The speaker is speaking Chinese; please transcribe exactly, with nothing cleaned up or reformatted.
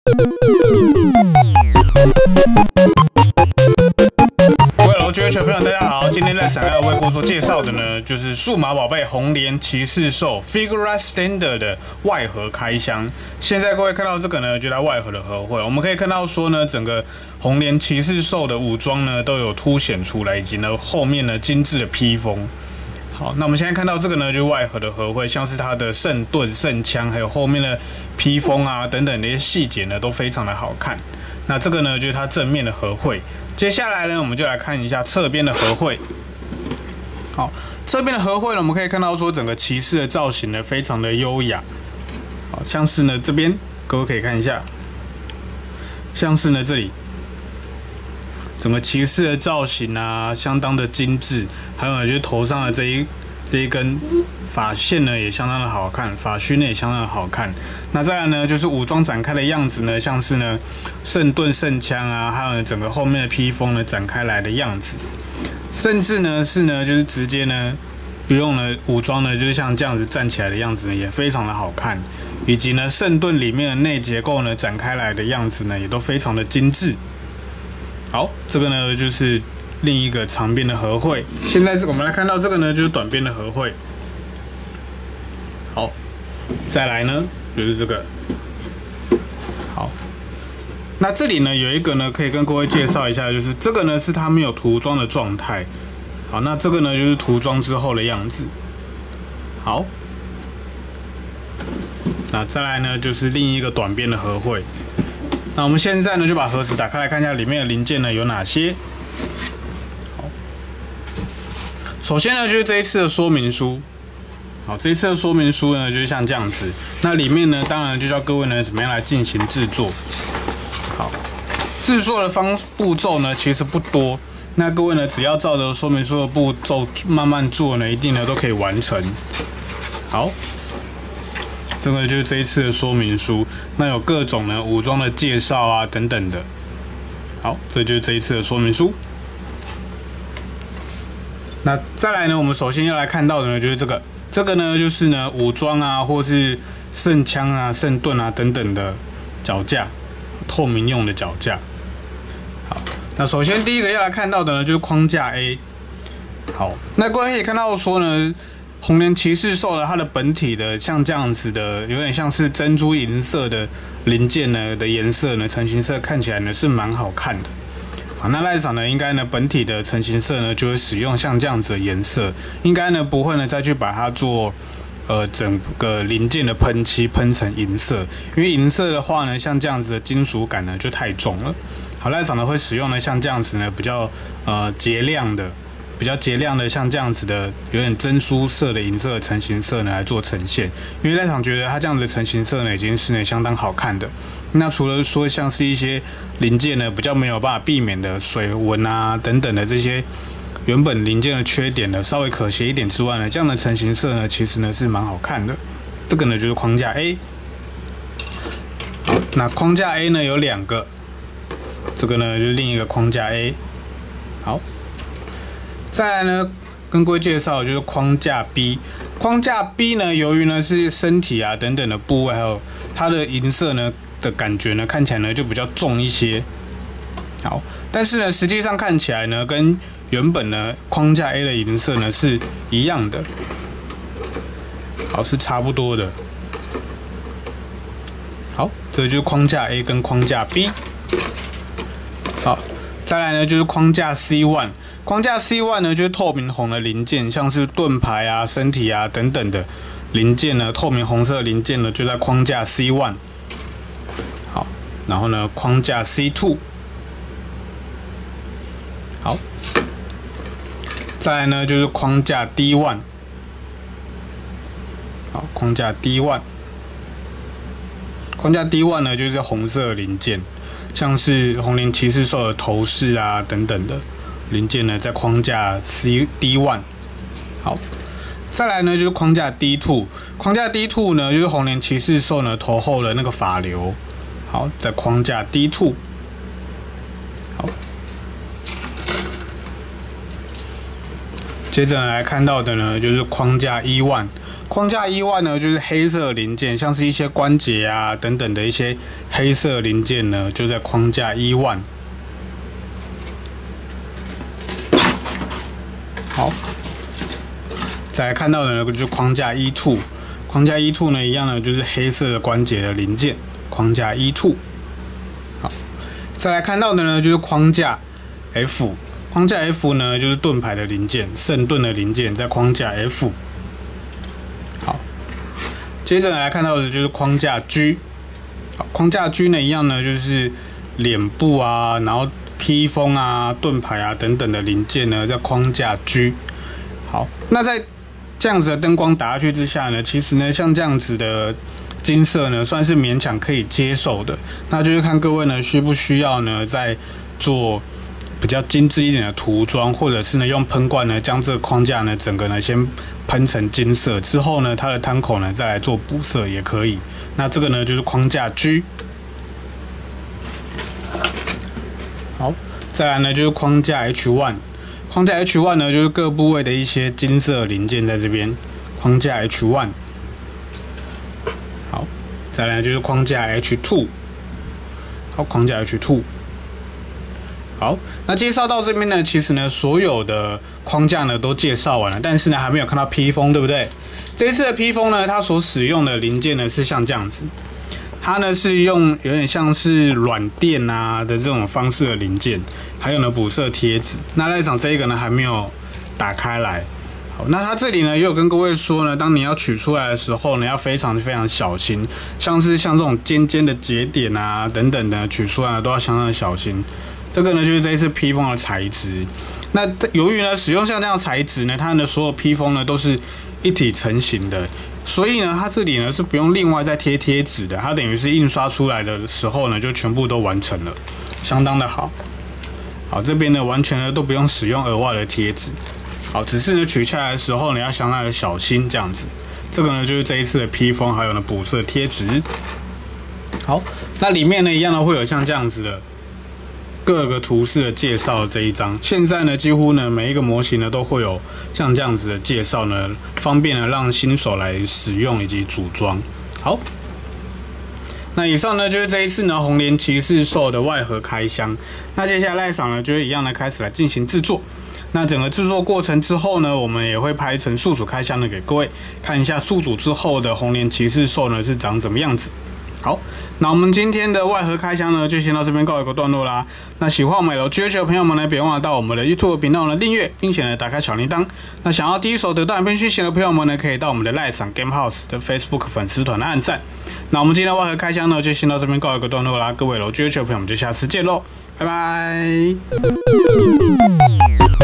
各位球朋友，大家好！今天在闪耀为各位介绍的呢，就是数码宝贝红莲骑士兽 Figure Standard 的外盒开箱。现在各位看到这个呢，就在外盒的盒绘，我们可以看到说呢，整个红莲骑士兽的武装呢都有凸显出来，以及呢后面呢精致的披风。好，那我们现在看到这个呢，就是外盒的盒绘，像是它的圣盾、圣枪，还有后面的披风啊等等的一些细节呢，都非常的好看。那这个呢，就是它正面的盒绘。接下来呢，我们就来看一下侧边的盒绘。好，侧边的盒绘呢，我们可以看到说整个骑士的造型呢，非常的优雅。好，像是呢这边各位可以看一下，像是呢这里。整个骑士的造型啊，相当的精致，还有呢，就是头上的这一这一根发线呢，也相当的好看，发须呢也相当的好看。那再来呢，就是武装展开的样子呢，像是呢圣盾、圣枪啊，还有呢整个后面的披风呢展开来的样子，甚至呢是呢就是直接呢不用呢武装呢，就是像这样子站起来的样子呢，也非常的好看。以及呢圣盾里面的内结构呢展开来的样子呢，也都非常的精致。好，这个呢就是另一个长边的盒绘。现在我们来看到这个呢，就是短边的盒绘。好，再来呢就是这个。好，那这里呢有一个呢可以跟各位介绍一下，就是这个呢是它没有涂装的状态。好，那这个呢就是涂装之后的样子。好，那再来呢就是另一个短边的盒绘。那我们现在呢，就把盒子打开来看一下里面的零件呢有哪些。好，首先呢就是这一次的说明书。好，这一次的说明书呢就是像这样子。那里面呢，当然就教各位呢怎么样来进行制作。好，制作的方步骤呢其实不多。那各位呢只要照着说明书的步骤慢慢做呢，一定呢都可以完成。好。这个就是这一次的说明书，那有各种呢武装的介绍啊等等的。好，这就是这一次的说明书。那再来呢，我们首先要来看到的呢就是这个，这个呢就是呢武装啊，或是圣枪啊、圣盾啊等等的脚架，透明用的脚架。好，那首先第一个要来看到的呢就是框架 A。好，那各位可以看到说呢。红莲骑士兽呢，它的本体的像这样子的，有点像是珍珠银色的零件呢的颜色呢，成型色看起来呢是蛮好看的。好，那赖场呢，应该呢本体的成型色呢就会使用像这样子的颜色，应该呢不会呢再去把它做呃整个零件的喷漆喷成银色，因为银色的话呢，像这样子的金属感呢就太重了。好，赖场呢会使用呢像这样子呢比较呃洁亮的。比较洁亮的，像这样子的有点珍珠色的银色的成型色呢来做呈现，因为赖场觉得它这样子的成型色呢已经是呢相当好看的。那除了说像是一些零件呢比较没有办法避免的水纹啊等等的这些原本零件的缺点呢稍微可惜一点之外呢，这样的成型色呢其实呢是蛮好看的。这个呢就是框架 A。好，那框架 A 呢有两个，这个呢就是另一个框架 A。好。再来呢，跟各位介绍的就是框架 B。框架 B 呢，由于呢是身体啊等等的部位，还有它的银色呢的感觉呢，看起来呢就比较重一些。好，但是呢，实际上看起来呢，跟原本呢框架 A 的银色呢是一样的。好，是差不多的。好，这就是框架 A 跟框架 B。好，再来呢就是框架 C 一。框架 C 一 呢，就是透明红的零件，像是盾牌啊、身体啊等等的零件呢，透明红色的零件呢，就在框架 C 一。好，然后呢，框架 C 二。好，再来呢就是框架 D 一。好，框架 D 一。框架 D 一 呢，就是红色的零件，像是红莲骑士兽的头饰啊等等的。零件呢，在框架 C D 一。好，再来呢就是框架 D 二。框架 D 二呢，就是红莲骑士兽呢头后的那个发流。好，在框架 D 二。好，接着来看到的呢，就是框架 E 一。 框架一万呢，就是黑色零件，像是一些关节啊等等的一些黑色零件呢，就在框架一万。好，再来看到的呢，就是框架一 two， 框架一 two 呢一样呢，就是黑色的关节的零件，框架一 two。好，再来看到的呢，就是框架 F， 框架 F 呢就是盾牌的零件，圣盾的零件在框架 F。好，接着来看到的就是框架 G， 好，框架 G 呢一样呢，就是脸部啊，然后披风啊、盾牌啊等等的零件呢，在框架 G。好，那在这样子的灯光打下去之下呢，其实呢，像这样子的金色呢，算是勉强可以接受的。那就是看各位呢，需不需要呢，再做比较精致一点的涂装，或者是呢，用喷罐呢，将这个框架呢，整个呢先喷成金色，之后呢，它的摊口呢，再来做补色也可以。那这个呢，就是框架 G。好，再来呢，就是框架 H 一， 框架 H 一 呢，就是各部位的一些金色零件在这边，框架 H 一。好，再来就是框架 H 二， 好，框架 H 二。好，那介绍到这边呢，其实呢，所有的框架呢都介绍完了，但是呢，还没有看到披风，对不对？这一次的披风呢，它所使用的零件呢是像这样子，它呢是用有点像是软垫啊的这种方式的零件，还有呢补色贴纸。那赖场这一个呢还没有打开来。好，那它这里呢也有跟各位说呢，当你要取出来的时候呢，要非常非常小心，像是像这种尖尖的节点啊等等的取出来都要相当的小心。这个呢就是这一次披风的材质。那由于呢使用像这样的材质呢，它的所有披风呢都是一体成型的，所以呢它这里呢是不用另外再贴贴纸的，它等于是印刷出来的时候呢就全部都完成了，相当的好。好，这边呢完全呢都不用使用额外的贴纸。好，只是呢取下来的时候呢要相当的小心这样子。这个呢就是这一次的披风，还有呢补色贴纸。好，那里面呢一样呢会有像这样子的各个图示的介绍这一张。现在呢几乎呢每一个模型呢都会有像这样子的介绍呢，方便呢让新手来使用以及组装。好，那以上呢就是这一次呢红莲骑士兽的外盒开箱。那接下来赖场呢就会一样的开始来进行制作。那整个制作过程之后呢，我们也会拍成速组开箱的给各位看一下，速组之后的红莲骑士兽呢是长怎么样子。好，那我们今天的外盒开箱呢，就先到这边告一个段落啦。那喜欢我们 L G H 的朋友们呢，别忘了到我们的 YouTube 频道呢订阅，并且呢打开小铃铛。那想要第一手得到影片讯息的朋友们呢，可以到我们的赖场 Game House 的 Facebook 粉丝团的按赞。那我们今天的外盒开箱呢，就先到这边告一个段落啦。各位 L G H 的朋友们，就下次见喽，拜拜。